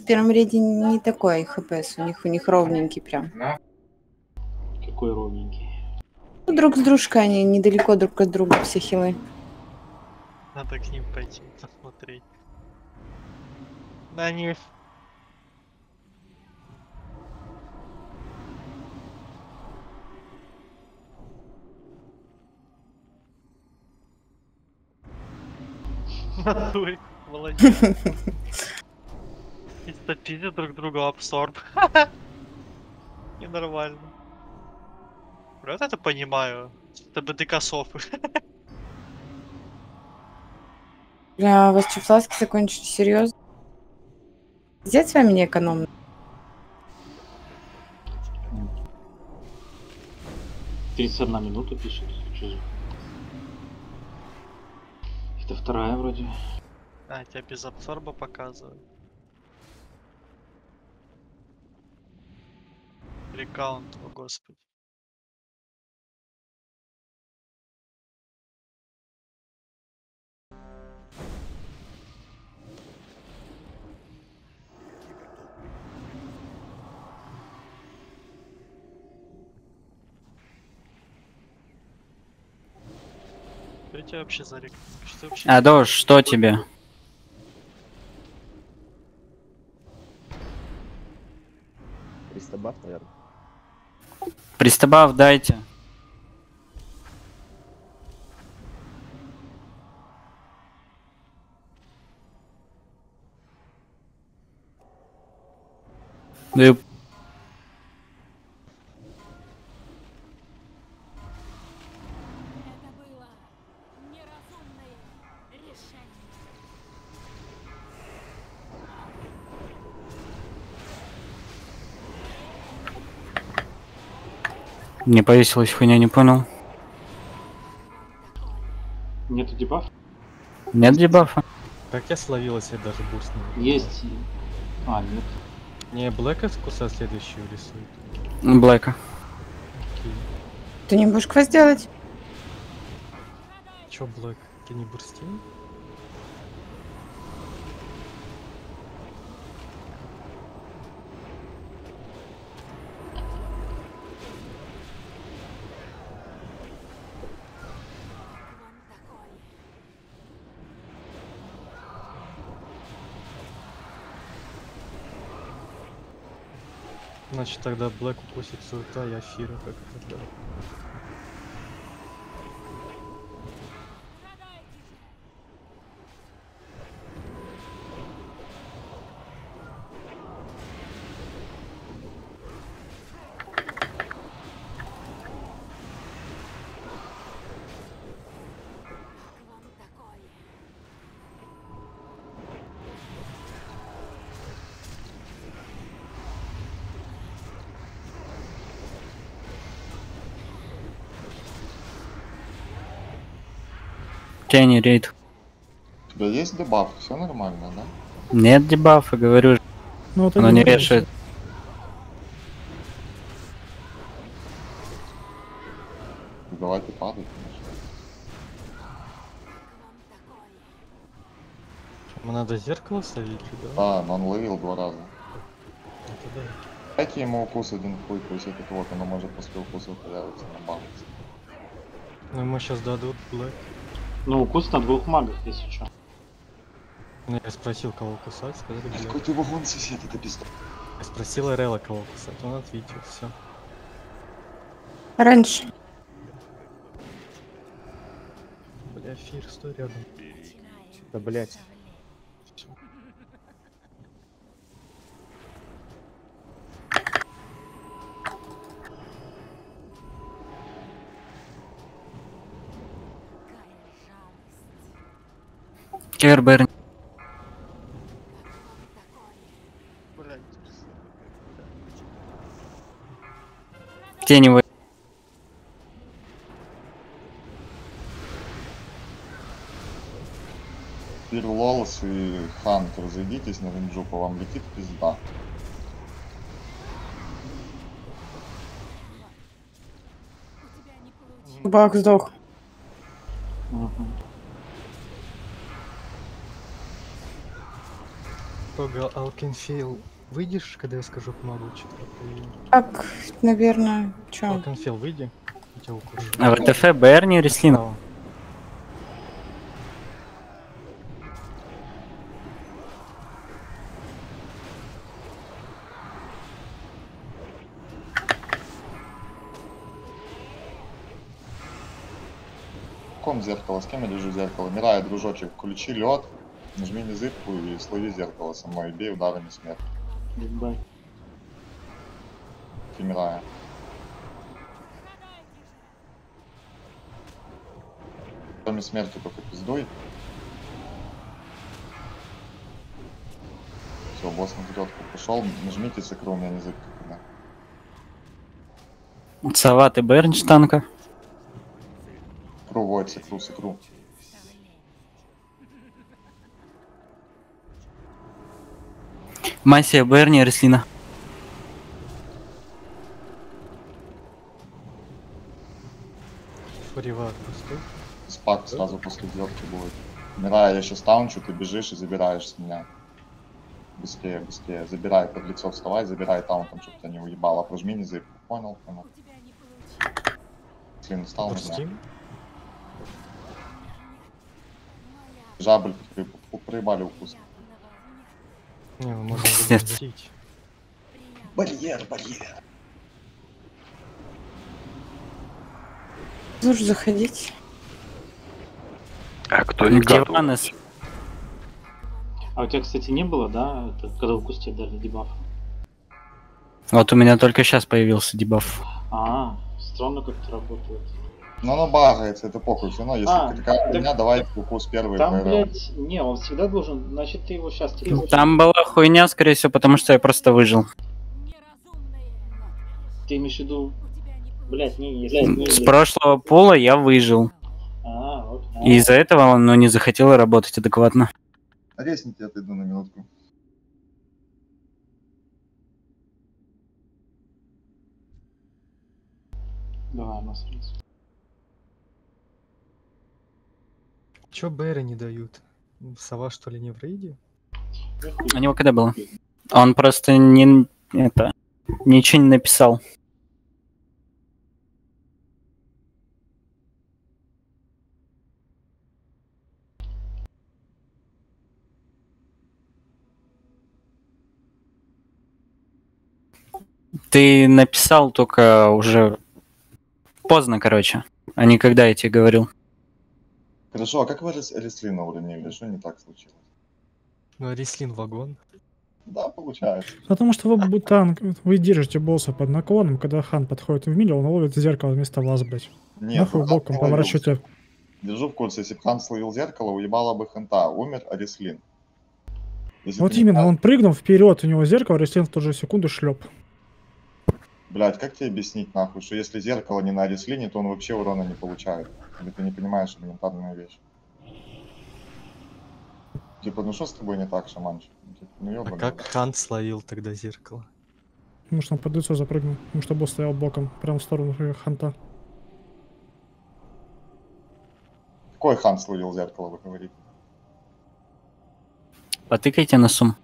в первом рейде не такой ХПС, у них ровненький прям. Какой ровненький? Ну, друг с дружкой они недалеко друг от друга все хилы. Надо к ним пойти посмотреть. Да они... Натуре, молодец. Чисто пиздят друг друга абсорб. Ненормально. Вот это понимаю. Это БДК софы. Бля, у вас что, фласки закончились? Серьезно? Взять с вами не экономно? — 31 минута пишет. Что же? Это вторая вроде. А, тебя без абсорба показывают. Рекаунт, о господи. Что у тебя вообще за рек? Что вообще? Адош, что тебе? Пристабав, наверное. Пристабав дайте. Даю. Это было неразумное решение. Не повесилась хуйня, не понял. Нету дебаф? Нет дебафа? Как я словилась, я даже бурст не видел. Есть. А, нет. Не, Блэка с куса следующую рисует. Блэка. Окей. Ты не будешь квест делать? Чё, Блэк? Ты не бурстин? Значит, тогда Блэк укусит Сурта и Афира, как это делать. Тени рейд. У тебя есть дебаф? Все нормально, да? Нет дебафа, говорю. Ну, вот Оно они не вот решает. Давайте падать, конечно. Ему надо зеркало словить, да? А, но он ловил 2 раза. Это да. Дайте ему укус один хуй, пусть этот вот, оно может после укуса появиться на банке. Ну ему сейчас дадут Блэк. Ну, укус на 2 магах, если что. Ну, я спросил, кого кусать, сказали Блэк. Какой-то вагон сосед, это пизда. Я спросил Эрела, кого кусать, он ответил, все. Раньше. Бля, Афир, стой рядом. Да, блять. Кербер. Блядь. Теневый. Теперь Лолос и Хант, разойдитесь на ринджу, по вам летит пизда. Бак сдох. Угу. Тога, Алкенфейл, выйдешь, когда я скажу к магу 4-й? Так, наверное, чё? Алкенфейл, выйди. Я тебя укушу. А ВТФ, Берни, Реслинова. Ком зеркало, с кем я лежу зеркало? Мирай, дружочек, включи лед, нажми незыбку и слови зеркало со мной, бей ударами смерти. Гудбай. Ты Мирая. Кроме смерти только пиздуй. Все, босс на взлетку пошел, нажмите сыкру, у меня незыбка тогда. Сова, ты Бернич танка. Сыкру, Войд, сыкру. Масия, Берни, Реслина. Приват пустой. Спак сразу после взлетки будет. Мирая, я сейчас таунчу, ты бежишь и забираешь с меня. Быстрее, быстрее. Забирай под лицо, вставай, забирай таунтом, чтобы тебя не уебало. Прожми незыбку. Понял, понял. У тебя не получилось. Слин встал на меня. Пустим? Жабль, проебали укус. Не, мы можем Нет. забить. Барьер. Лучше заходить. А кто не готов? Диванес. А у тебя, кстати, не было, да, это, когда укус тебе дали дебаф? Вот у меня только сейчас появился дебаф. Странно как-то работает. Но оно багается, это похуй. Все равно, если такая так хуйня, давай укус первый Там, ПРЛ. блядь, не, он всегда должен, значит, ты его сейчас... Там была хуйня, скорее всего, потому что я просто выжил. Неразумные. Ты имеешь в виду, У тебя не получилось. блядь, не, если... С прошлого пула я выжил. Вот. И из-за этого он не захотел работать адекватно. Резните, я отойду на минутку. Давай, нас. Чё Бэра не дают? Сова, что ли, не в рейде? У него когда было? Он просто ничего не написал. Ты написал только уже поздно, короче. А не когда я тебе говорил. Хорошо, а как вы Реслина уронили? Что не так случилось? Ну, а Рислин вагон. Да, получается. Потому что вы держите босса под наклоном, когда хан подходит в милю, он ловит зеркало вместо вас, блять. Нет, Нахуй Хан боком словил. поворачивайте. Держу в курсе, если бы Хан словил зеркало, уебало бы Ханта. Умер Реслин. Если Вот ты не именно, прав- он прыгнул вперед, у него зеркало, Реслин в ту же секунду шлеп. Блядь, как тебе объяснить нахуй, что если зеркало не на Реслине, то он вообще урона не получает? Или ты не понимаешь элементарную вещь? Типа, ну что с тобой не так, шаманчик? Типа, ну А ёбаный. как Хан словил тогда зеркало? Потому что он под лицо запрыгнул. Потому что босс стоял боком, прямо в сторону ханта. Какой Хан словил зеркало, вы говорите? Потыкайте на сум.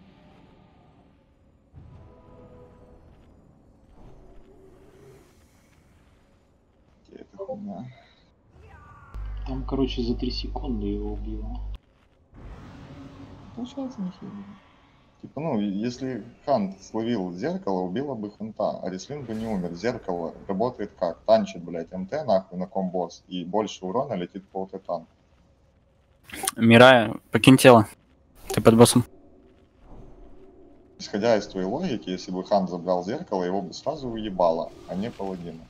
Это хуйня. Там, короче, за 3 секунды его убило. Получается нихуя. Типа, ну, если Хан словил зеркало, убило бы Ханта, а Реслин бы не умер. Зеркало работает как? Танчит, блядь, МТ нахуй на комбосс, и больше урона летит по ОТ-танку. Мирая, покинь тело. Ты под боссом. Исходя из твоей логики, если бы Хан забрал зеркало, его бы сразу уебало, а не паладина.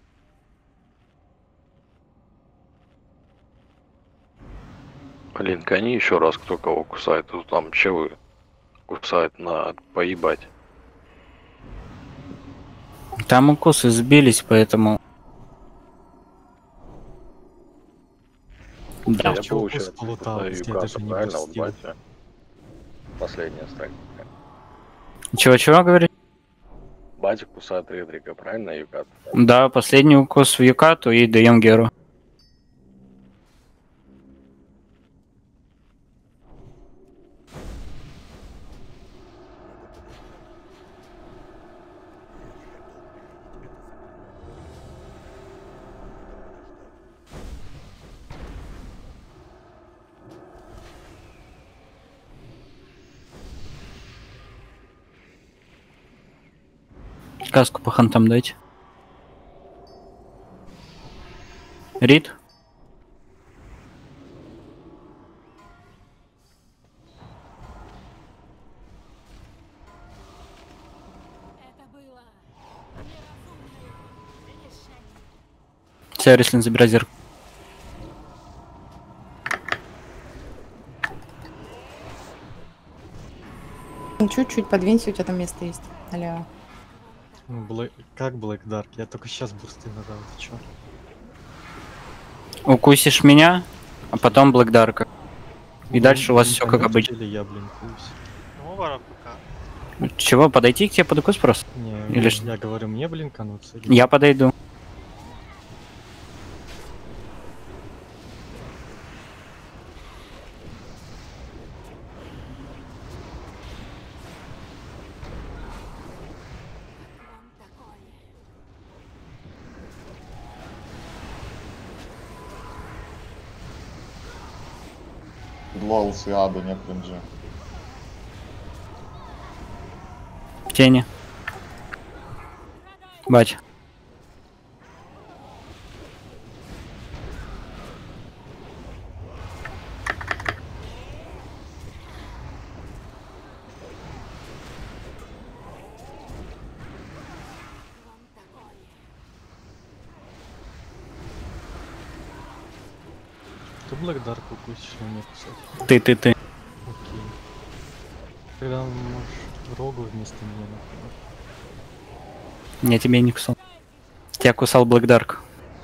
Блин, гони еще раз, кто кого кусает. Тут там челы кусают на поебать. Там укусы сбились, поэтому... Да. Я чё получается, укус полутал, это если Юката, даже не правильно, вот пустил? батя. Последняя страйк. Чего говоришь? Батя кусает Редрика, правильно, Юката? Да, последний укус в Юкату и даем Геру. Подсказку по хантам дайте. Рид? Это было неразумное решение. Все, Рислин, забирай зеркало. Чуть-чуть подвинься, у тебя там место есть. Налево. Ну, как Black Dark? Я только сейчас бусты нажал, ты чё? Укусишь меня, а потом Black Dark. И дальше у вас все как обычно. Или я блинкуюсь. Ну, вара пока. Чего, подойти к тебе под укус просто? Не, Или я говорю, мне блинкануться. Или... Я подойду. Лол, Сиаду, нет ренджи. Тени. Бать. Ты Black Dark укусишь, но не кусать. Ты. Окей. Тогда можешь рогу вместо меня, например. Я тебя не кусал. Тебя кусал Black Dark.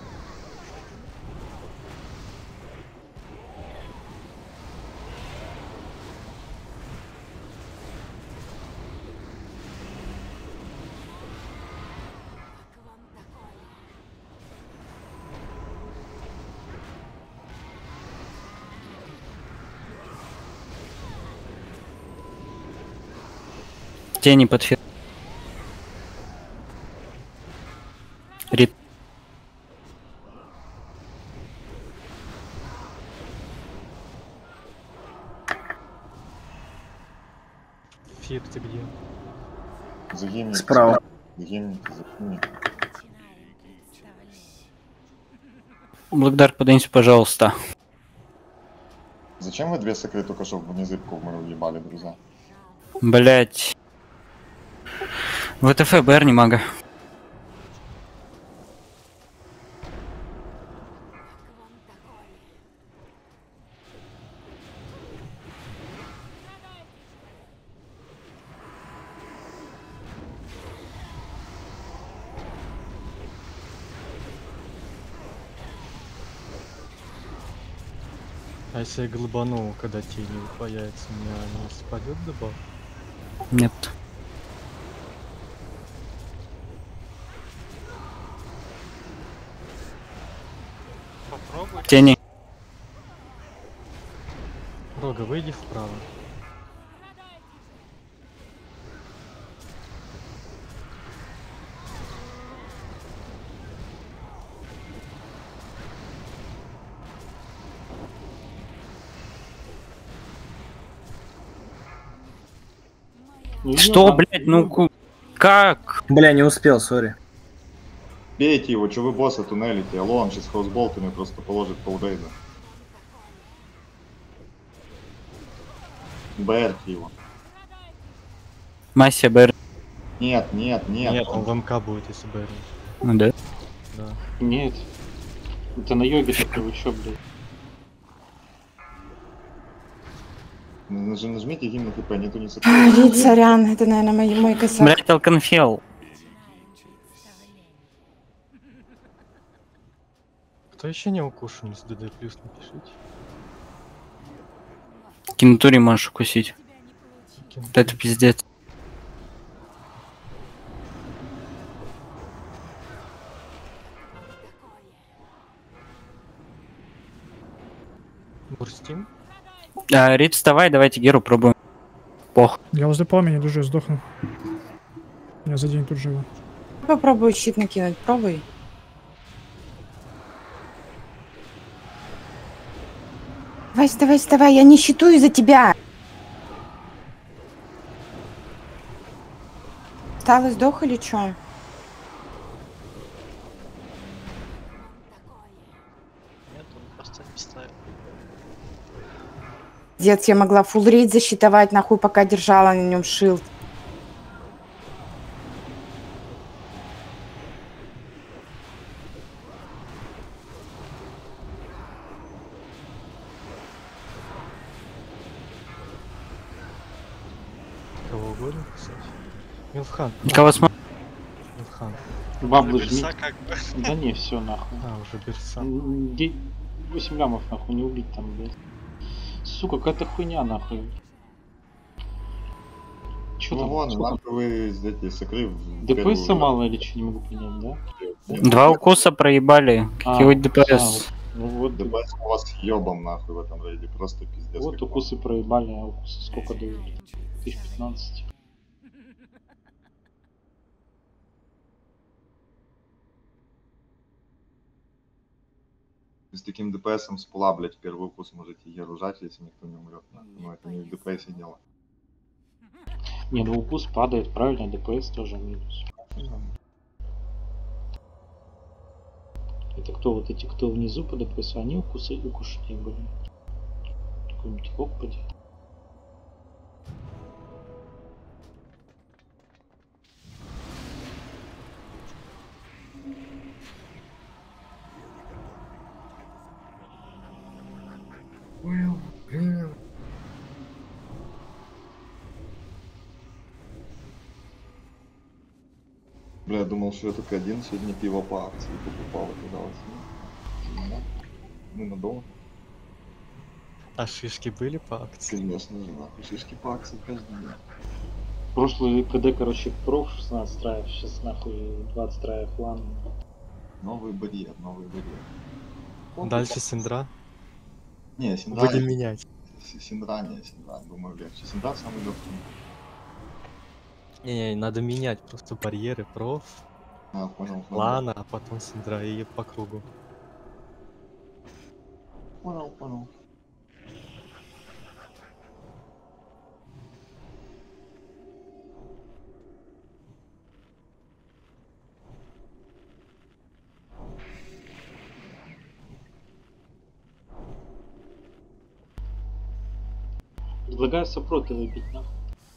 Тени под фир. Рид. Фир, ты где? Загимник. Справа. Загимник, загимник. Black Dark, подойдите, пожалуйста. Зачем вы две сокры только что в незыбку в мою въебали, друзья? Блять. ВТФ, БР не мага. А если я глыбану, когда тени появится, у меня не спадет добав? Нет. Попробуй. Тени. Рога, выйди вправо. Ну, Что, да. блять, как? Бля, не успел, сори. Бейте его, что вы босса туннелите? Алло, он сейчас хаусболтами просто положит полдейда. БРьте его. Масса БР. Нет. Нет, он в МК будет, если бы... Ну да. Да. Нет. Это на йоге такой, вы чё, блядь? Нажмите гимн ХП, нету ни Рид, сорян, это, наверное, мой косяк. Блять, Алконфел. Кто еще не укушен с ДД+, напишите. Кинатуре можешь укусить. Кин- Вот это пиздец. Бурстим? Рид, вставай, давайте Геру пробуем. Пох. Я возле пламени лежу, сдохну. Я за день тут живу. Попробуй щит накинуть, пробуй. Давай, я не щитую за тебя. Встал и сдох или чё? Дед, я могла фулл рейд засчитывать, нахуй, пока держала на нем шилд. Кого угодно, кстати. Милхан. Кого смотришь? Милхан. Баблы Берса жмить. как бы. Да не, все нахуй. А, уже Берса. 8 лямов нахуй не убить там, блядь. Сука, какая-то хуйня нахуй. Чё Ну там? вон, Сколько? нахуй вы эти сокрыв. ДПС мало или что, не могу понять, да? 2 укуса проебали. Какие ДПС? Ну вот, ДПС у вас ёбом нахуй в этом рейде, просто пиздец. вот как укусы проебали, а укусы сколько дают? 1015. С таким DPS-ом с пула, блядь, первый укус можете Еру жать, если никто не умрет. Ну это не в ДПС дело. Не, ну укус падает, правильно, ДПС тоже минус. Это кто, вот эти, кто внизу по ДПС, они укушенные были. Какой-нибудь локпади. Бля, я думал, что я только один сегодня пиво по акции покупал, оказалось. Ну, мы надолго. А шишки были по акции? Конечно же, нахуй, шишки по акции каждый день. Прошлый КД, короче, проф 16 траев, сейчас нахуй 20 траев лан. Новый барьер, новый барьер. Дальше Синдра. Не, Синдра... Будем менять. Синдра, думаю, легче. Синдра самый легкий. Не, надо менять просто барьеры, проф, А, понял. лана, а потом Синдра и по кругу. Понял. Предлагаю сопроты выбить, нахуй.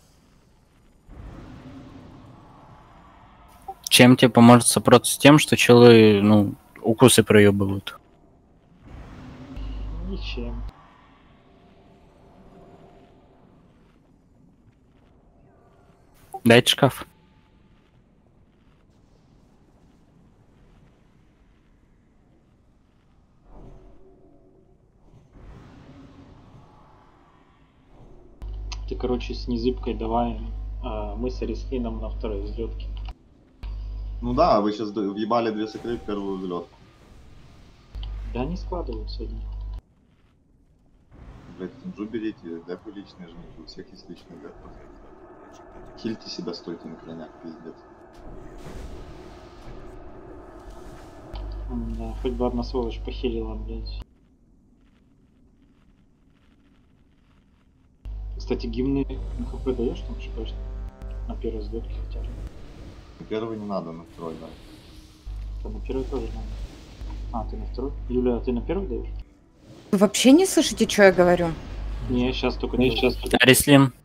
Чем тебе поможет сопрот с тем, что челы, ну, укусы проебывают? Ничем. Дайте шкаф. Ты, короче, с незыбкой давай. Мы с Арислином на второй взлетке. Ну да, вы сейчас въебали 2 сокры в первую взлетку. Да не складываются одни. Блять, инжу берите, депы личные жмите, у всех есть личный деп. Хильте себя, стойте на крайняк, пиздец. Да, хоть бы одна сволочь похилила, блядь. Кстати, гимны ХП даешь там шпэш? На первой взлетке хотя бы. На первый не надо, на второй, да. Да, на первой тоже надо. А, ты на второй? Юля, а ты на первый даешь? Вы вообще не слышите, что я говорю? Не, сейчас только Арислин.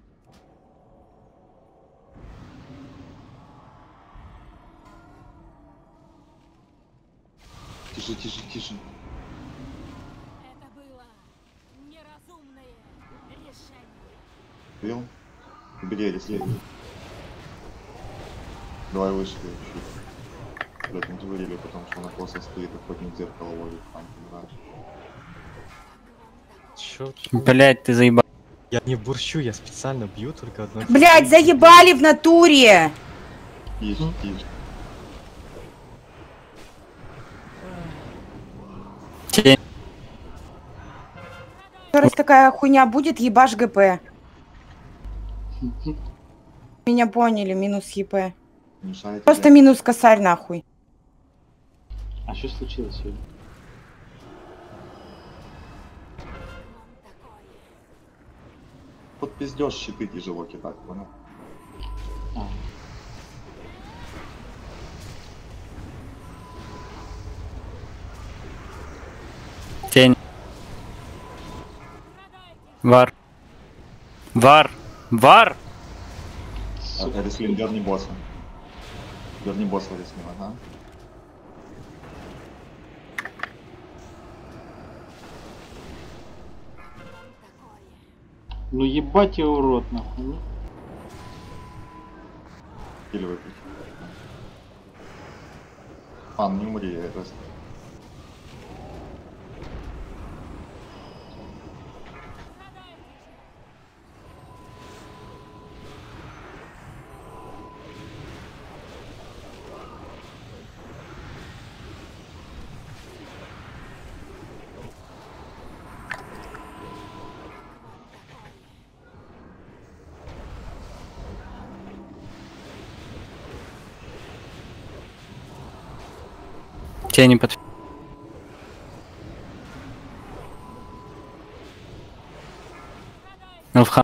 Тише. Это было неразумное решение. Вил? Убери Арислин. Давай выше, чуть. Блять, не говорили, потому что она косо стоит, охотник зеркало ловит, там, понимаешь. Чё? Блять, ты заебал. Я не бурщу, я специально бью только одной. Блять, заебали в натуре! Тише. Тень. Раз такая хуйня будет, ебашь ГП. Меня поняли, минус ЕП. Мешаете. Просто минус косарь нахуй. А что случилось сегодня? Под пиздёж щиты тяжело кидать, понял? А, Тень. Вар. Вар. Вар! Арислин, дерни босса. Дерни босса, Арислин, ага. Ну ебать его урод, нахуй. Ну. Или выпить. Ан, не умри, это... Тени под... Элфхан.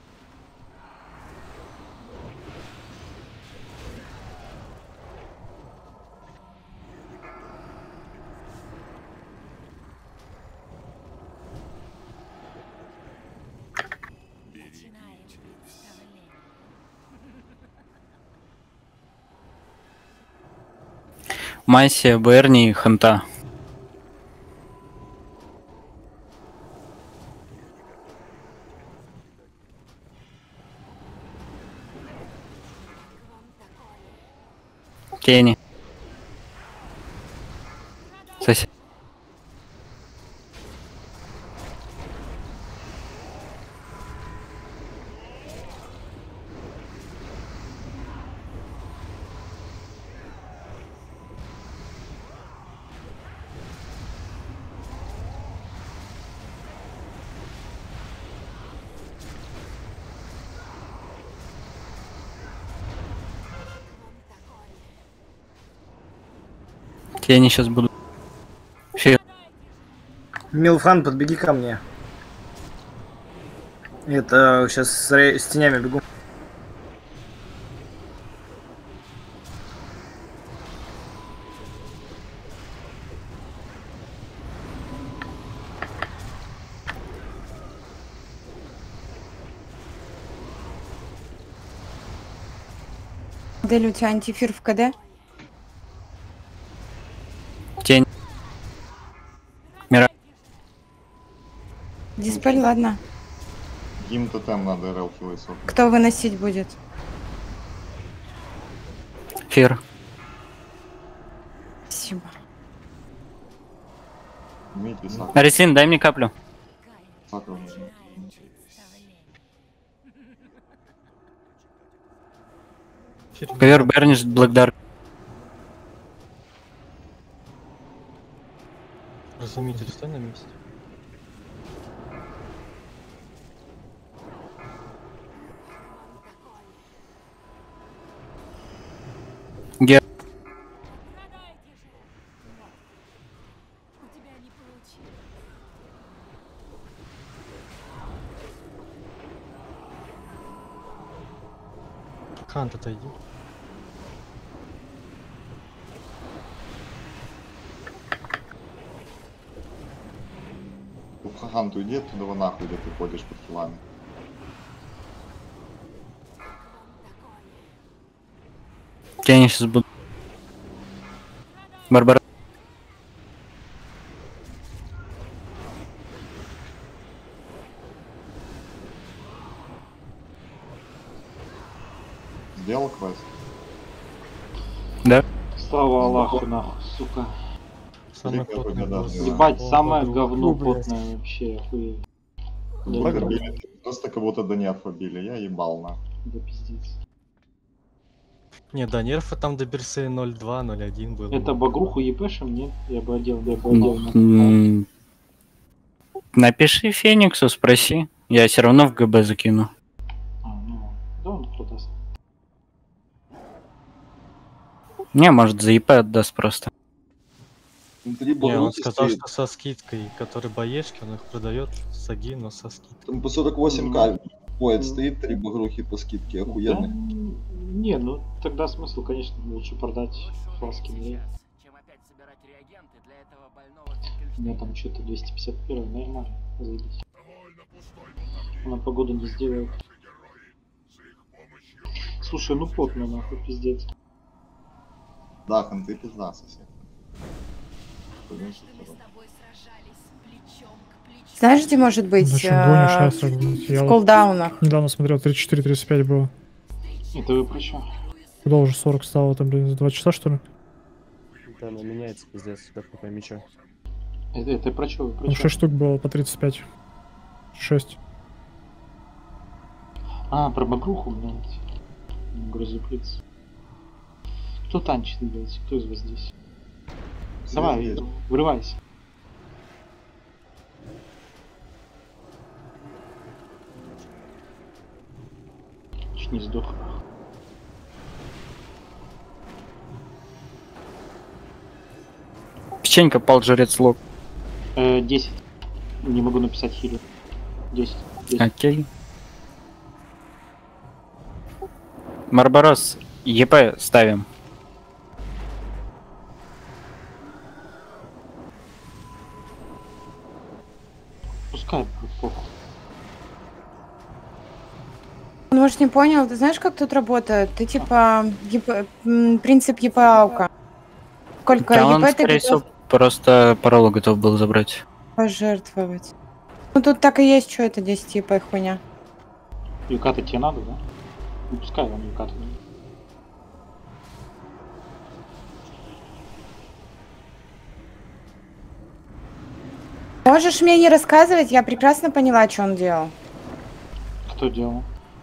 Майси, Берни, Ханта. Тени. Сосед. Тени сейчас будут. Фир. Милфан, подбеги ко мне. Это сейчас с тенями бегу. Модель, у тебя антифир в КД? Тень. Мира. Диспель, ладно. Им тотем надо РЛ философ. Кто выносить будет? Фир. Спасибо. Имейте сахар. Арислин, дай мне каплю. Сахар нужен. Ковер, Берниш, Блэкдарк. Разумитель, стой на месте. Гер. У тебя не получилось. Хант, отойди. Хахан, ты уйди оттуда нахуй, где ты ходишь под хилами. Тени сейчас будут. Барбара. Сделал квест? Да. Слава Аллаху, нахуй, сука. Самый Великая потный победа. босс. Ебать, О, самое подруг. говно Ну, блядь. потное вообще, охуеть. Побили. Просто кого-то до нерв побили, я ебал нахуй. Да пиздец. Не, до нерфа там до Берсы 0.2, 0.1 было. Это багруху епешем, нет? Я бы одел, нахуй. Напиши Фениксу, спроси. Я все равно в ГБ закину. А, ну, да он продаст. Не, может, за ИП отдаст просто. Не, он сказал, что со скидкой, который боешки, он их продает с аги, но со скидкой. Там по 48к поет стоит, 3 багрухи по скидке, Да, охуенно. не, ну тогда смысл, конечно, лучше продать фласки мне. У меня там что-то 251, нормально, заебись. Она погоду не сделает. Слушай, ну потно нахуй, пиздец. Да, ханты пизда сосед. Знаешь, где может быть Зачем гонишь, в я вот колдаунах? недавно смотрел 34-35 было. Это вы про чё? Куда уже 40 стало, там, блин, за 2 часа, что ли? Да, она меняется, пиздец, как не пойми чё. Это про чё? Вы про Ну, чё? 6 штук было по 35. 6. А, про багруху, блядь. Грузоплиц. Кто танчит, блядь? Кто из вас здесь? Давай, вырывайся. Чуть не сдох. Печенька, пал жрец лог. 10. Не могу написать хилю. 10. Окей. Марбарос, ЕП ставим. Пускай, похуй. Ну, может, не понял, ты знаешь, как тут работает? Ты типа принцип ЕП-аука. Сколько Да, он, ЕП ты скорее готов всего, просто паролу готов был забрать. пожертвовать? Ну, тут так и есть, что это 10 ЕП хуйня. Юката тебе надо, да? Ну, пускай он юката. Можешь мне не рассказывать, я прекрасно поняла, что он делал. Кто делал?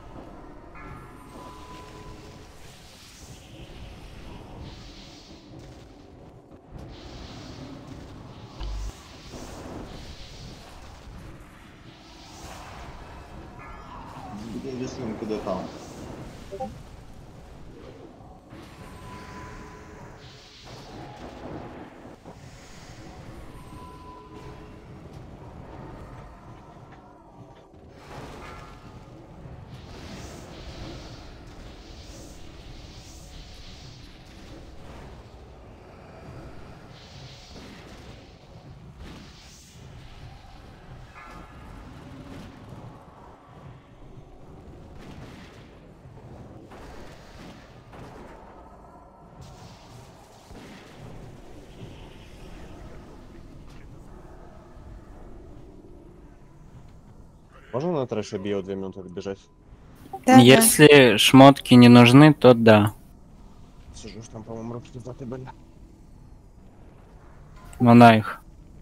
Если он куда там. Можно на трэше био 2 минуты бежать? Да, Если шмотки не нужны, то да. Сижу, что там, по-моему, руки пиздатые были. На их.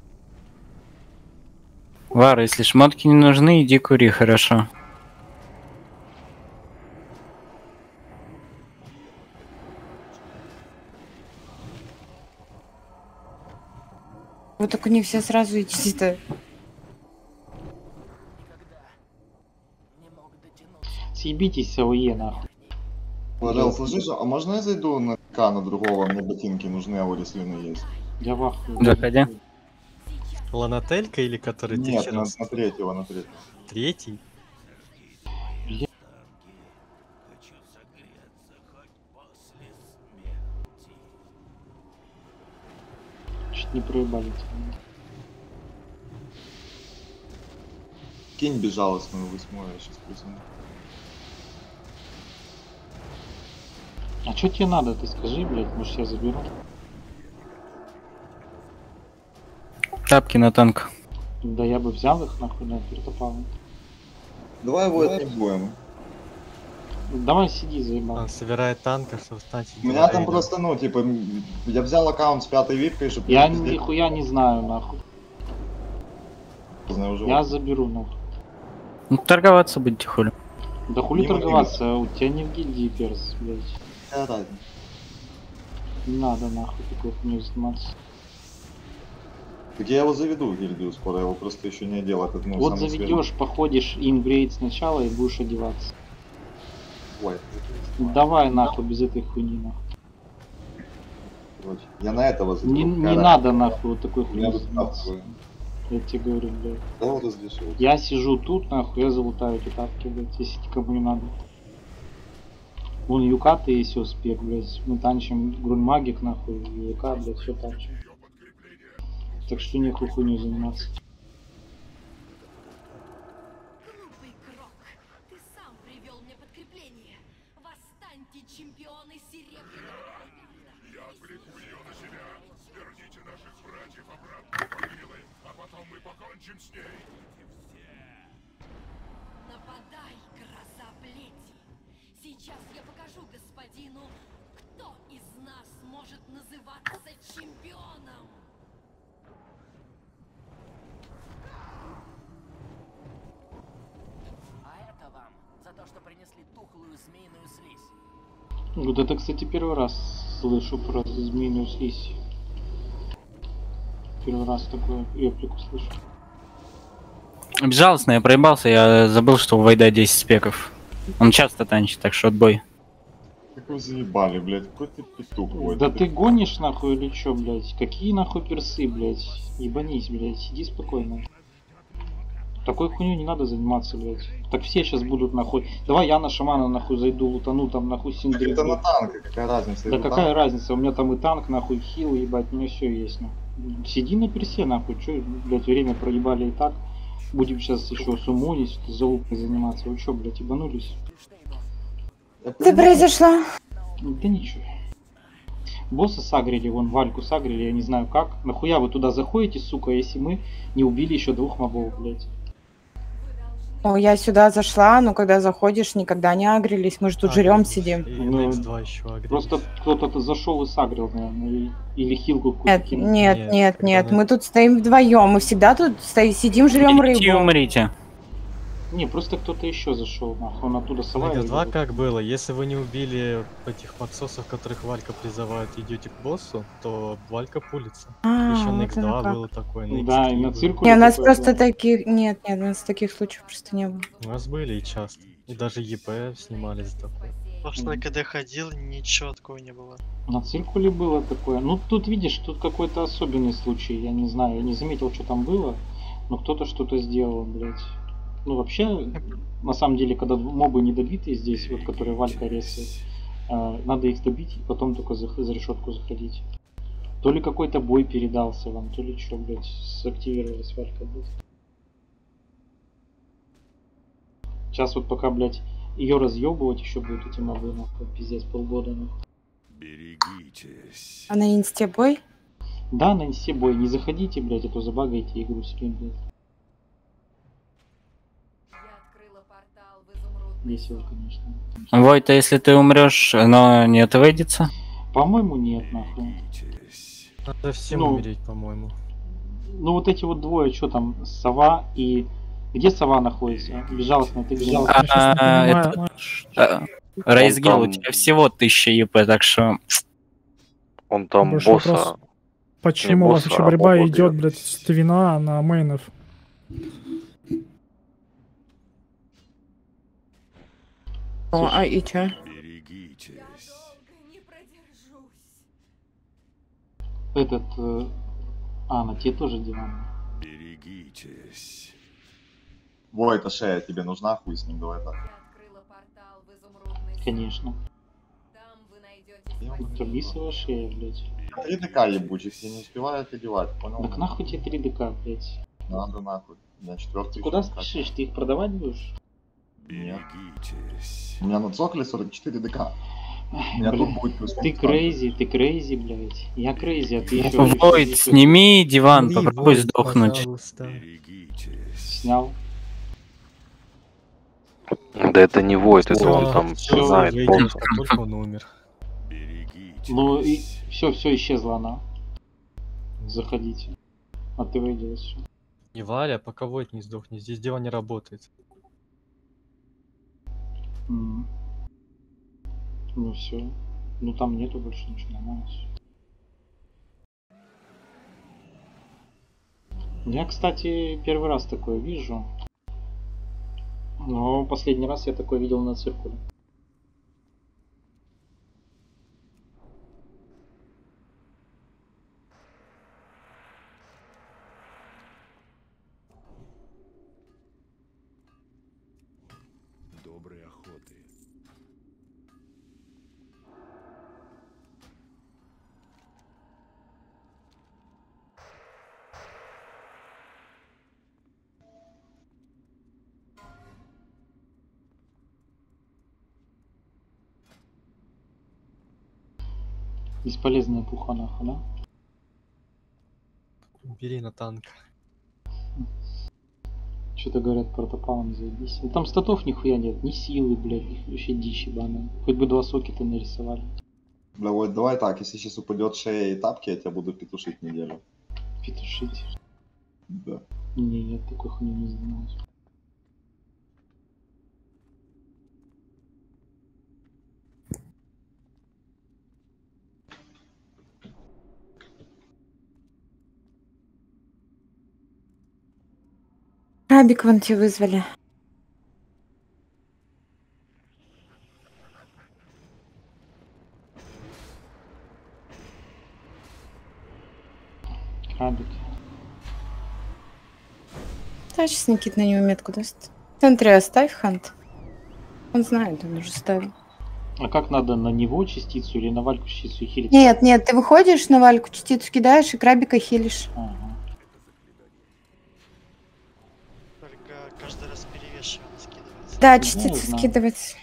Вар, если шмотки не нужны, иди кури, хорошо. Вот только не все сразу идите-то. Съебитесь, АОЕ, нахуй. Ладел, слышишь, а можно я зайду на К на другого? Мне ботинки нужны, а у Реслина есть. Я в ахуе. Заходи. Ланателька или который ты Нет, вчера... на третьего, на третьего. Третий? Чуть не проебали. Кинь безжалостную 8-ю, я сейчас призову. А чё тебе надо, ты скажи, блядь, может я заберу? Тапки на танк. Да я бы взял их, нахуй, да, перетопал. Давай его не будем. Давай сиди, заебал. Он собирает танка, чтобы стать... У меня там просто, ну, типа, я взял аккаунт с 5-й випкой, чтобы... Я нихуя не знаю, нахуй. Уже Я заберу, нахуй. Ну, торговаться будете хули. Да хули Не торговаться, у тебя не в гильдии перс, блядь. Какая разница? Не надо, нахуй, такой хуйней заниматься. Так я его заведу в гильдию скоро, я его просто еще не одел. Этот, ну, Вот самый заведешь, походишь ингрейд сначала и будешь одеваться. свежий. Ой, Давай, нахуй, без этой хуйни, нахуй. короче, я на этого заведу. Не надо, нахуй, вот такой хуйней Я заниматься. Я тебе говорю, блядь. Да вот разрешил. Я сижу тут, нахуй, я залутаю эти тапки, блядь, если никому не надо. Вон юкаты есть успех, блядь. Мы танчим грунмагик, нахуй, юка, блядь, все танчим. Так что нехуй хуйней заниматься. чемпионы серебряного. Я отвлеку ее на себя. Верните наших братьев обратно в могилы, а потом мы покончим с ней. Нападай, гроза плети. Сейчас я покажу господину, кто из нас может называться чемпионом. А это вам за то, что принесли тухлую змеиную слизь. Вот это, кстати, первый раз слышу про змеиную слизь. Первый раз такую реплику слышу. Безжалостно, я проебался, я забыл, что у Вайда 10 спеков. Он часто танчит, так что отбой. Как вы заебали, блядь, какой ты петух, блядь. Да ты гонишь нахуй или чё, блядь? Какие нахуй персы, блядь? Ебанись, блядь, сиди спокойно. Такой хуйню не надо заниматься, блядь. Так все сейчас будут нахуй. Давай я на шамана нахуй зайду, лутану там нахуй синдрик. Это на танке, какая разница? Да это какая танк? разница, у меня там и танк нахуй, хил, ебать, у меня все есть нахуй. Сиди на персе нахуй, чё, блядь, время проебали и так. Будем сейчас еще сумонить, залупой заниматься. Вы чё, блядь, ебанулись? Что произошло? Да ничего. Босса сагрили, вон Вальку сагрили, я не знаю как. Нахуя вы туда заходите, сука, если мы не убили еще 2 мобов, блядь. О, я сюда зашла, но когда заходишь, никогда не агрились, мы же тут жрем сидим. И Ну, на X2 еще агрелись. Просто кто-то зашел и сагрил, наверное, или хилку какую-то Нет, кинул. нет, мы тут стоим вдвоем, мы всегда тут сидим, жрем Идите рыбу. умрите. Не, просто кто-то еще зашел, нахуй, он оттуда На сова. X2 как было? Если вы не убили этих максосов, которых Валька призывает, идете к боссу, то Валька пулится. Еще на вот оно X2 как. было такое, на X3 Да, и на было. циркуле. Не, у нас такое просто было. таких... Нет, у нас таких случаев просто не было. У нас были и часто. И даже ЕП снимали за такое. Просто когда ходил, ничего такого не было. На циркуле было такое. Ну, тут, видишь, тут какой-то особенный случай. Я не знаю, я не заметил, что там было, но кто-то что-то сделал, блядь. Ну, вообще, на самом деле, когда мобы не добитые здесь, вот, которые Валька ресает, надо их добить и потом только за решетку заходить. То ли какой-то бой передался вам, то ли что, блядь, сактивировалась Валька, блядь. Сейчас вот пока, блядь, ее разъебывать еще будут эти мобы, нахуй, пиздец, полгода, нахуй. Берегитесь. А на инсте бой? Да, на инсте бой, не заходите, блядь, а то забагаете игру себе, блядь. Весело, конечно. Войта, если ты умрешь, оно не отведется? По-моему, нет, нахуй. Надо всем Ну, умереть, по-моему. Ну вот эти вот двое, что там, сова и... Где сова находится? Безжалостно, ты безжалостно. Я щас не понимаю, Рейсгел, у там- тебя всего 1000 ЕП, так что... Он там Большой босса... вопрос. Почему у вас босса, еще а борьба моба идет, бьет. блядь, с Твина на мейнов? О, а и чё? Этот... на тебе тоже диван. Берегитесь. Во, эта шея тебе нужна, хуй с ним, давай так. Конечно. Я вот Турбисовая шея, блядь. 3 ДК ебучих, я не успеваю одевать, понял? Так нахуй тебе 3 ДК, блядь. Надо нахуй. На 4-й. Куда спешишь? Ты их продавать будешь? Нет. Берегитесь. У меня на Цокле 44 ДК. У меня Бля, тут будет плюс ты 5. крейзи, блядь. Я крейзи, а ты еще... Войт, сними диван, Умри, попробуй Войт, сдохнуть. пожалуйста. Снял. Да это не Войт, это Всё, он там всё, знает выйди, босса. как только он умер. Ну и все исчезла она. Заходите. А ты выйдешь все. Не Валя, пока Войт не сдохнет. Здесь дело не работает. Ну все. Ну там нету больше ничего, нормально всё. Я, кстати, первый раз такое вижу. Но последний раз я такое видел на циркуле. Доброй охоты. Бесполезная пуха нахуй, да? Бери на танк. Что-то говорят, протопалом заебись. Ну, там статов нихуя нет, ни силы, блядь, вообще дичь ебаная. Хоть бы 2 сокета нарисовали. Бля, вот давай так, если сейчас упадет шея и тапки, я тебя буду петушить неделю. Петушить? Да. Не, я такой хуйню не занимаюсь. Рабик вон тебя вызвали. Крабик. Да, сейчас Никит на него метку даст. В центре оставь, Хант. Он знает, он уже ставил. А как надо, на него частицу или на Вальку частицу хилить? Нет, нет, ты выходишь на Вальку, частицу кидаешь и крабика хилишь. Ага. Только каждый раз перевешивание скидывается. Да, Ну, частицу знаю. скидывать.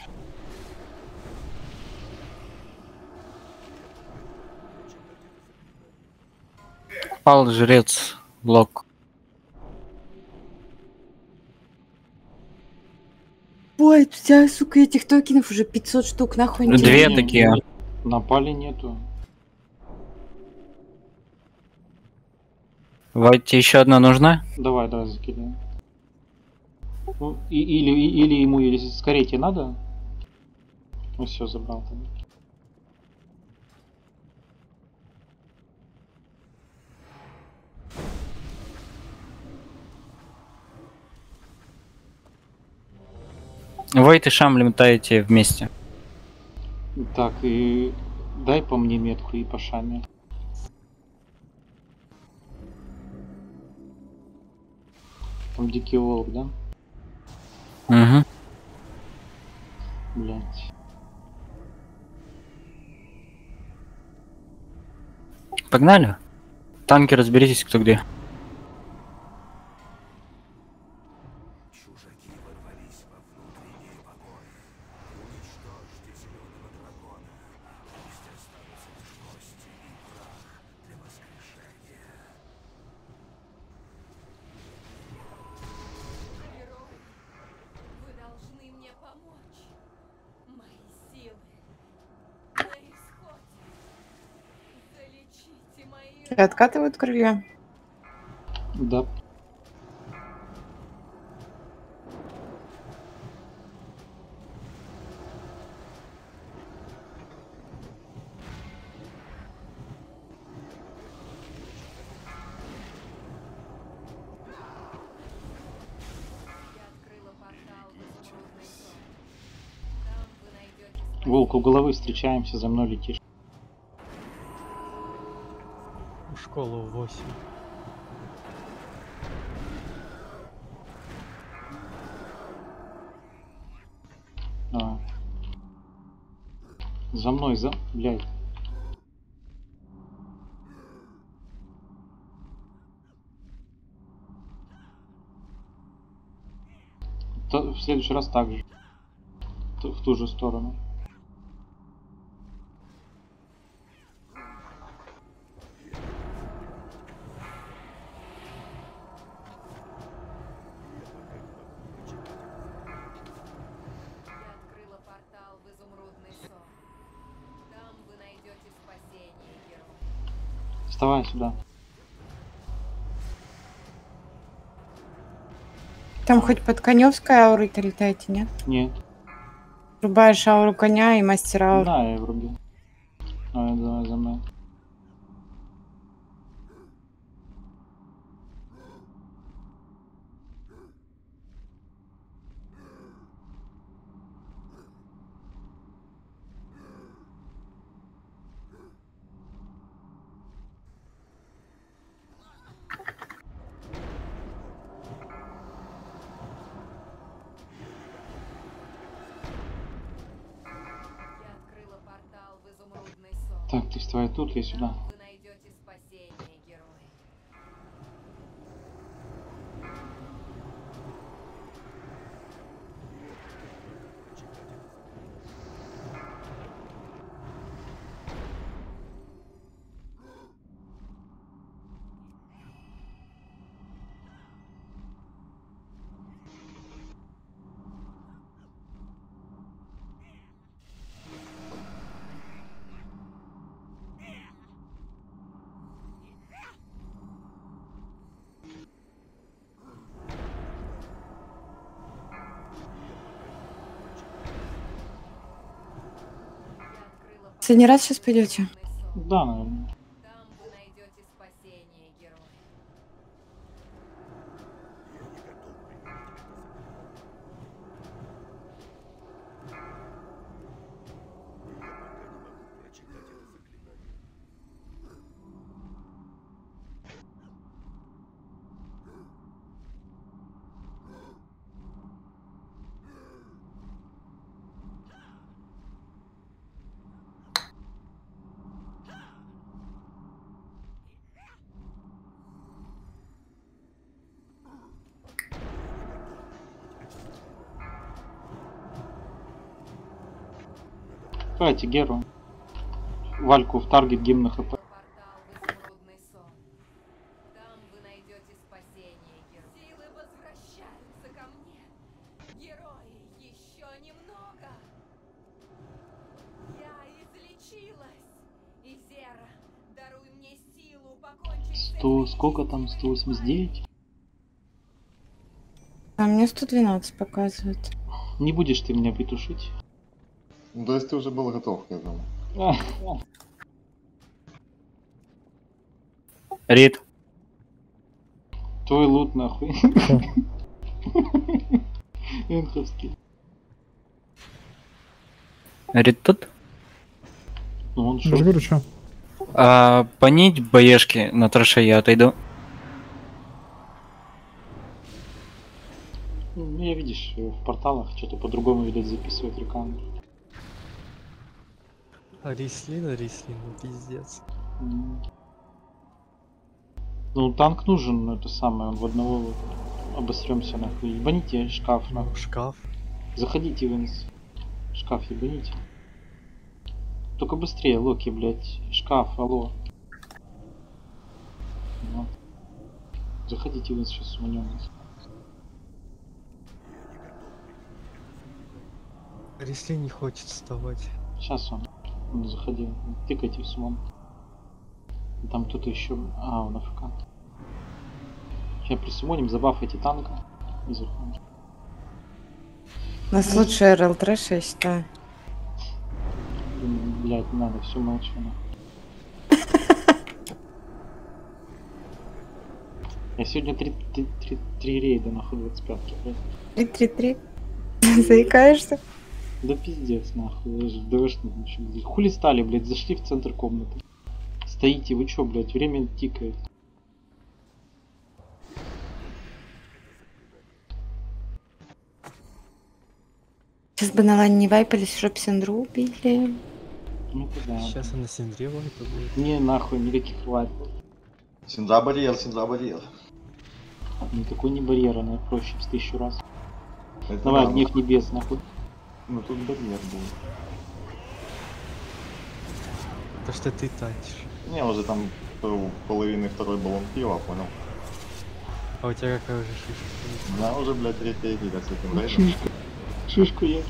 Пал жрец, блок. Ой, у тебя, сука, этих токенов уже 500 штук, нахуй они тебе Две нужны? такие. На пале нету. Вайте еще одна нужна? Давай, давай закидаем. Ну, или ему, или скорее тебе надо? Ну все, забрал тогда. Войт и Шам летаете вместе. Так, и дай по мне метку и по Шаме. Там дикий волк, да? Угу. Блять. Погнали. Танки, разберитесь, кто где. Вы должны мне помочь. Мои силы на исходе. Залечите мои И откатывают крылья. Да. Волк, у головы встречаемся, за мной летишь. В школу в 8. Давай. За мной, блядь. В следующий раз так же. В ту же сторону. Я открыла портал в изумрудный сон. Там вы найдете спасение, герой. Вставай сюда. Там хоть под коневской аурой-то летаете, нет? Нет. Рубаешь ауру коня и мастера ауру. Да, я врубил. Давай, давай за мной. Я открыла портал в изумрудный сон. Так, ты вставай тут, я сюда. Вы найдете спасение, герой. Последний раз сейчас пойдете? Да, наверное. Там вы найдете спасение, герой. Давайте Геру. Вальку в таргет гимн ХП. Портал в изумрудный сон. Там вы найдете спасение, герой. Силы возвращаются ко мне. Герои, еще немного. Я излечилась. Изера, даруй мне силу покончить с 100, сколько там? 189? А мне 112 показывает. Не будешь ты меня петушить? Ну, то есть ты уже был готов к этому. Рид, Твой лут нахуй. Энховский. Рид тут? Ну он Я же шо? говорю, что? Понить боешки на троше я отойду. Ну, я видишь, в порталах что-то по-другому, видать, записывает рекламу. А Рислин, ну пиздец. Ну, танк нужен, но это самое, он в одного вот. Обосремся нахуй. Ебаните шкаф нахуй. Шкаф. Заходите в инс. Шкаф ебаните. Только быстрее, Локи, блядь. Шкаф, алло. Вот. Заходите в инс, сейчас суманем нас. Рислин не хочет вставать. Сейчас он заходил. Тыкайте в сумон. Там кто-то еще. А, он АФК. Сейчас присумоним, забафайте танка. И заходим. У нас лучший РЛ трэш, я считаю. Блять, не надо, все молчу. Я сегодня 3 рейда нахуй 25-ки, блядь. 3-3-3. Заикаешься? Да пиздец нахуй, я же ДВшник ничего, блядь. Хули стали, блядь, зашли в центр комнаты. Стоите, вы чё, блядь, время тикает. Сейчас бы на лане не вайпались, чтоб Синдру убили. Ну это да. Сейчас она Синдре вайпа будет. Не, нахуй, никаких вайпов. Синдра барьер. Никакой не барьер, она проще в 1000 раз. Это Давай, да, гнев небес, нахуй. Ну тут барьер был. То что ты танчишь. Не, уже там половины второй баллон пива, понял? А у тебя какая уже шишка? Да, уже, блядь, третья игра с этим рейдом. Шишку я.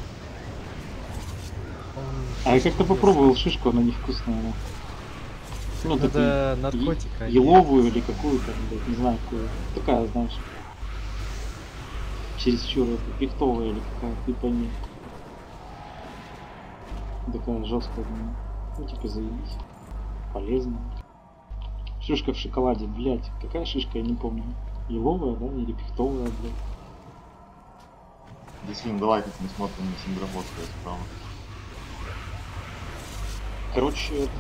А я как-то попробовал шишку, она невкусная. Она. Ну, надо наркотика. Еловую или какую-то, блядь, не знаю какую. Такая, знаешь. Чересчур это пихтовая или какая-то, ты пойми. Такая жесткая, ну типа заебись. Полезно. Шишка в шоколаде, блядь. Какая шишка, я не помню. Еловая, да, или пихтовая, блядь. Дислин, давай как мы смотрим на Синдрафорское справа. Короче, это...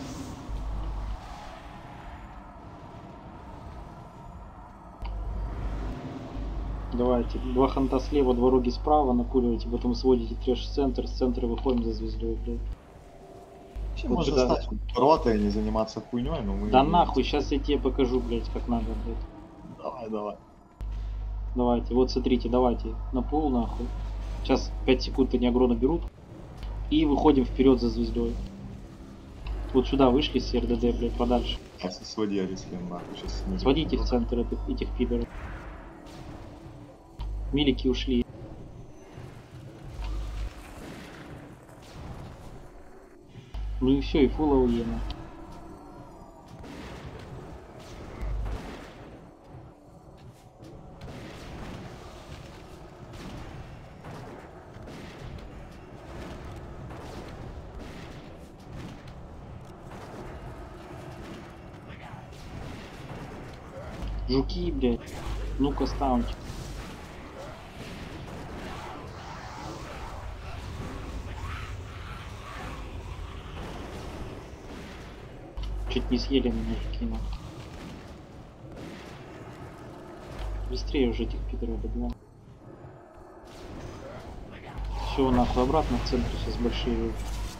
Давайте, 2 ханта слева, 2 роги справа, накуривайте, потом сводите трэш в центр, с центра выходим за звездой, блядь. Вообще Вот можно сюда. стать ротой и не заниматься хуйней, но мы... Да нахуй, сейчас я тебе покажу, блядь, как надо, блядь. Давай. Давайте, вот смотрите, давайте, на пол нахуй. Сейчас 5 секунд они агро наберут. И выходим вперед за звездой. Вот сюда вышли с РДД, блядь, подальше. Сейчас своди Арислен, нахуй, сейчас... Сводите в центр этих пидоров. Милики ушли. Ну и все, и фул ауена. Жуки, блядь. Ну-ка, ставьте. Чуть не съели меня жуки, нахуй. Быстрее уже этих пидоров добивал. Все, нахуй, обратно в центр сейчас большие.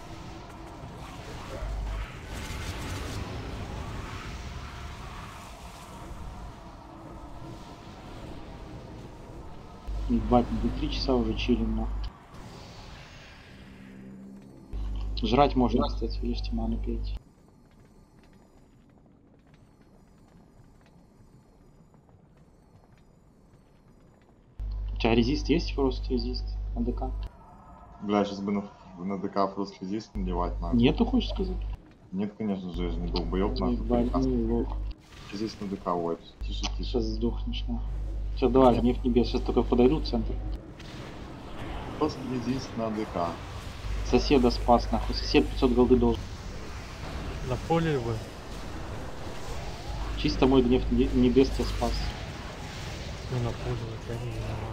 Ебать, мы 3 часа уже чилим, нахуй. Жрать можно, кстати, ешьте, ману пейте. У тебя резист есть, просто резист? АДК? Бля, сейчас бы на ДК фрост резист надевать надо. Нету, хочешь сказать? Нет, конечно же, я же не долбоёб, нахуй. Ебать, ну лох. Резист на ДК, ой, тише, тише. Сейчас сдохнешь, нахуй. Сейчас давай, гнев небес, сейчас только подойдут в центр. Просто резист на ДК. Соседа спас, нахуй. Сосед 500 голды должен. На поле вы. Чисто мой гнев небес тебя спас. Ну на поле вы, я не виноват.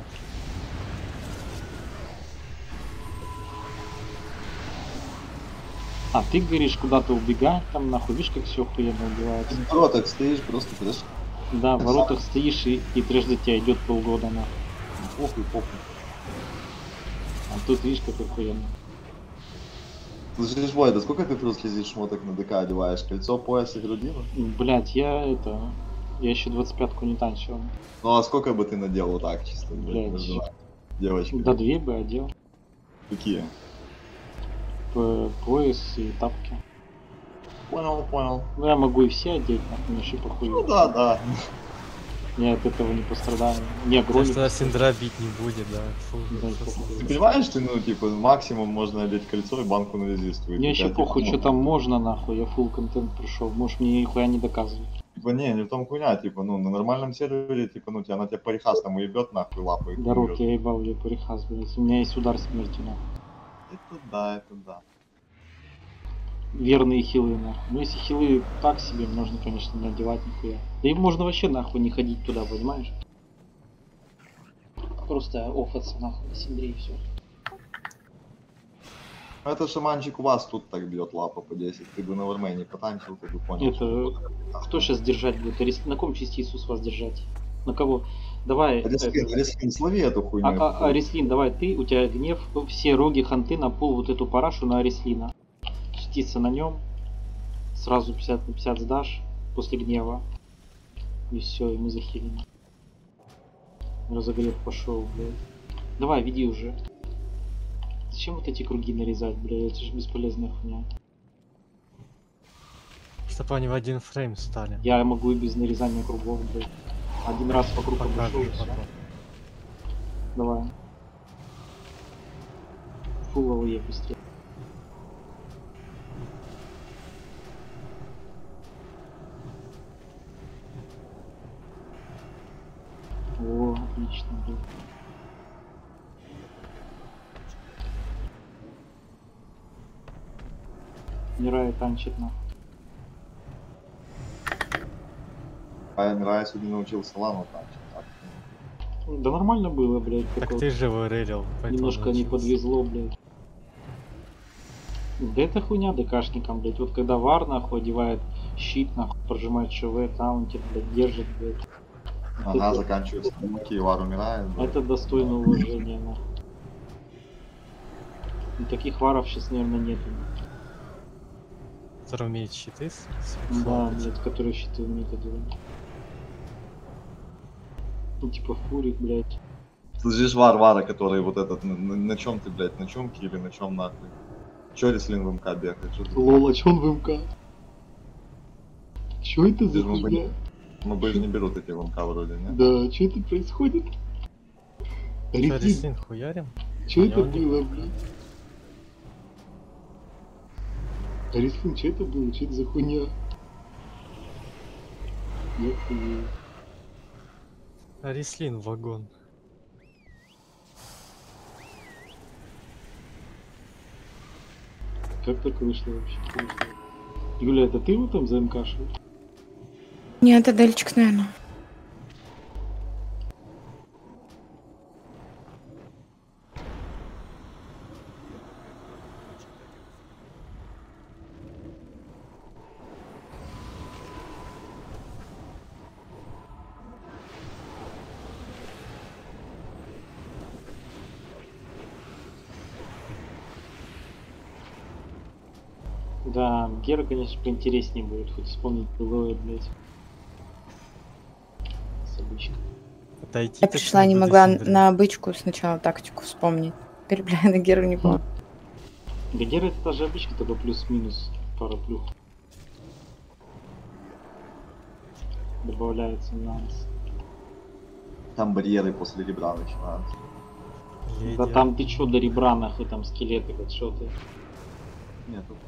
А ты говоришь, куда-то убегать, там нахуй, видишь, как все охуенно убивается. В воротах стоишь, просто подожди. Да, в воротах стоишь и трижды тебя идет полгода, нахуй. Похуй, похуй. А тут видишь, как охуенно. Слушай, Вой, да сколько ты просто лезешь шмоток на ДК одеваешь? Кольцо, пояс и грудину? Блять, я еще 25-ку не танчил. Ну а сколько бы ты надел вот так чисто, Блять. между девочками? Да 2 бы одел. Какие? Пояс и тапки. Понял, понял. Ну я могу и все одеть, нахуй, мне вообще похуй. Ну да, да. Я от этого не пострадаю. Не огромный. Тогда Синдра бить не будет, да. Фу, Да, Ты понимаешь, ты, ну, типа, максимум можно одеть кольцо и банку на резист. Мне еще похуй, что там можно, нахуй, я full контент пришел. Можешь мне нихуя не доказывать. Типа, не в том хуйня, типа, ну, на нормальном сервере, типа, ну, она тебя парихас там уебет, нахуй, лапой. Дорог, я ебал, я порехаз, блядь. У меня есть удар смерти, нахуй. Это да, это да. Верные хилы, нахуй. Ну если хилы так себе, можно, конечно, не одевать нихуя. Да и можно вообще нахуй не ходить туда, понимаешь? Просто офаться нахуй на Синдре и все. Это шаманчик у вас тут так бьет лапа по 10. Ты бы на Вармене потанчил, ты бы понял. Это кто сейчас держать будет? На ком частицу с вас держать? На кого? Давай. Арислин, слови эту хуйню. Арислин, давай ты, у тебя гнев, все роги ханты на пол вот эту парашу на Арислина. Частица на нем. Сразу 50 на 50 сдашь после гнева. И все, и мы захилим. Разогрев пошел, блядь. Давай, веди уже. Зачем вот эти круги нарезать, блядь? Это же бесполезная хуйня. Чтобы они в один фрейм стали. Я могу и без нарезания кругов, блядь. Один раз вокруг обошел и всё. Давай. Фул АВЕ быстрее. О, отлично, блядь. Мирай танчит нахуй. А я Мирай сегодня научился лану танчить. Так. Да нормально было, блядь. Так только ты же вырелил. немножко не подвезло, блядь. Да это хуйня ДКшникам, блядь. Вот когда вар нахуй одевает щит, нахуй, прожимает ЧВ, таунтит, блядь, держит, блядь. Ага, заканчивается муки, и вар умирает. Да. Это достойно уважения, нахуй. И таких варов сейчас, наверное, нету. Который умеет щиты Да, блядь, которые щиты умеют одевать. Ну типа фурик, блядь. Слышишь, вара, который вот этот, на чем ты, блядь, на чумке или на чем нахуй? Че Рислин в МК бегает? Лол, а чё он в МК? Чё это за хуйня? Мы же не берут эти в МК вроде, не? Да, чё это происходит? Рислин хуярим? Чё это было, блядь? Арислин, что это было? Что это за хуйня? Я хуй. Арислин вагон. Как так вышло вообще? Юля, это ты вот там за МК шел? Нет, это Дельчик, наверное. Да, Гера, конечно, поинтереснее будет, хоть вспомнить былое, блядь. С обычкой. Отойти Я так пришла, не буду, могла Синдры. на бычку сначала тактику вспомнить. Теперь, бля, на Геру не помню. Да Гера это та же обычка, только плюс-минус пара плюх. Добавляется нюанс. Там барьеры после ребра начинаются. Да там ты чё до ребра нахуй, там скелеты, вот что ты. Нет, упал.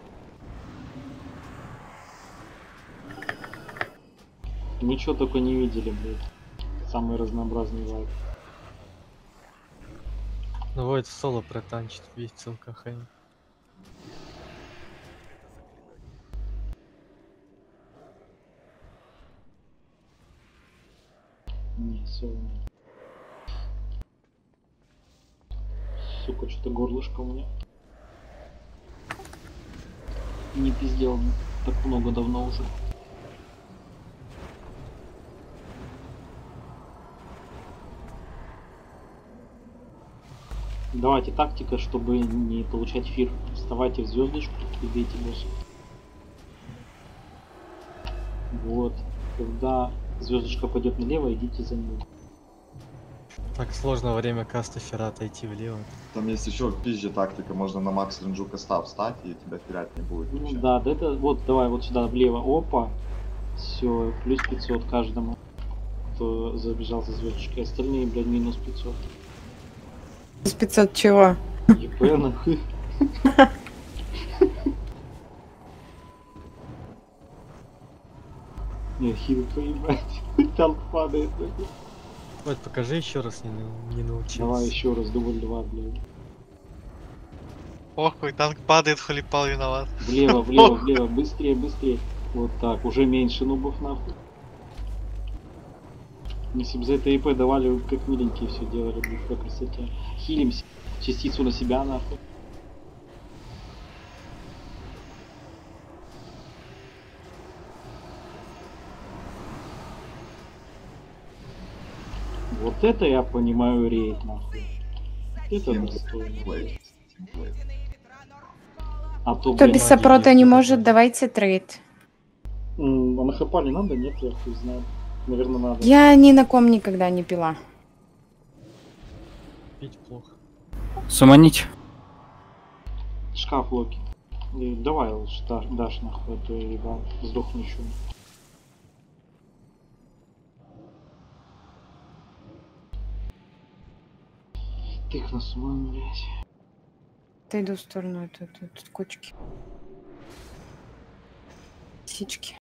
Ничего только не видели, блядь. Самый разнообразный лайк. Ну вот соло протанчит весь ЦЛКХ. Не, соло нет. Сука, что-то горлышко у меня. Не пиздел так много давно уже. Давайте тактика, чтобы не получать фир. Вставайте в звездочку и бейте босса. Вот. Когда звездочка пойдет налево, идите за ним. Так сложно во время каста Фера отойти влево. Там есть еще пизже тактика, можно на макс ренджу каста встать и тебя терять не будет. Ну, да, да, это вот давай вот сюда влево. Опа. Все, плюс 500 каждому, кто забежал за звездочкой. Остальные, блядь, минус 500. С 500 чего? ЕП нахуй. Не, хил поебать. Танк падает. Вот покажи еще раз, не научился. Давай еще раз, дубль 2, блядь. Охуй, танк падает, халипал виноват. Влево, влево, влево, быстрее, быстрее. Вот так, уже меньше нубов нахуй. Если бы за это ИП давали, как миленькие все делали, блядь, по красоте. Хилимся, частицу на себя нахуй. Вот это я понимаю рейд нахуй. Это достойно. А то, Кто блин, без сопрота не может, давайте трейд. а на хп не надо? Нет, я хуй знаю. Наверное, надо. Я ни на ком никогда не пила. Пить плохо. Суманить. Шкаф Локи. И давай лучше дашь нахуй, а то я ебал, сдохну еще. Тых на суман, блядь. Отойду в сторону тут кучки. Сички.